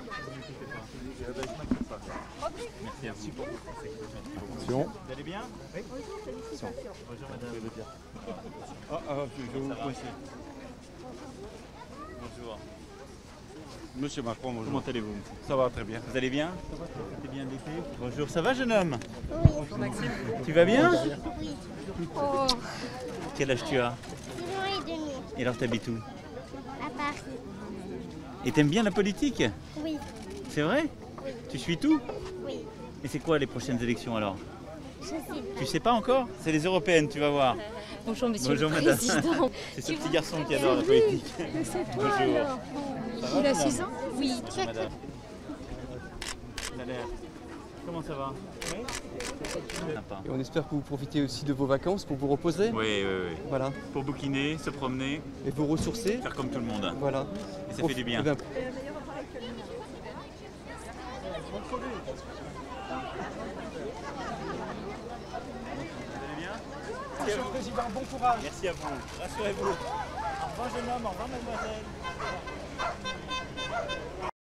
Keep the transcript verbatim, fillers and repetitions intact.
Merci à vous. Attention. Vous allez bien? Oui. Bonjour madame. Ah, ah, je, je vous prie. Bonjour. Monsieur Macron, bonjour. Comment allez-vous? Ça va très bien. Vous allez bien? C'était bien l'été? Bonjour, ça va jeune homme? Oui. Bonjour Maxime. Tu vas bien? Oui. Oh, Quel âge tu as? six ans et demi. Et alors t'habites où? À Paris. Et t'aimes bien la politique? Oui. C'est vrai? Oui. Tu suis tout? Oui. Et c'est quoi les prochaines élections alors? Je sais pas. Tu sais pas encore? C'est les européennes, tu vas voir. Bonjour Monsieur Bonjour le madame. Président. C'est ce petit garçon qui adore la politique. C'est toi Bonjour. alors. Ça va, Il a madame? six ans? Oui. Bonjour, madame. Ça a l'air. Comment ça va? Oui. Sympa. Et on espère que vous profitez aussi de vos vacances pour vous reposer. Oui, oui, oui. Voilà. Pour bouquiner, se promener, Et vous ressourcer. faire comme tout le monde. Voilà. Et ça fait du bien. Eh bien, Vous allez bien? Monsieur le Président, bon courage. Merci à vous. Rassurez-vous. Au revoir jeune homme, au revoir mademoiselle.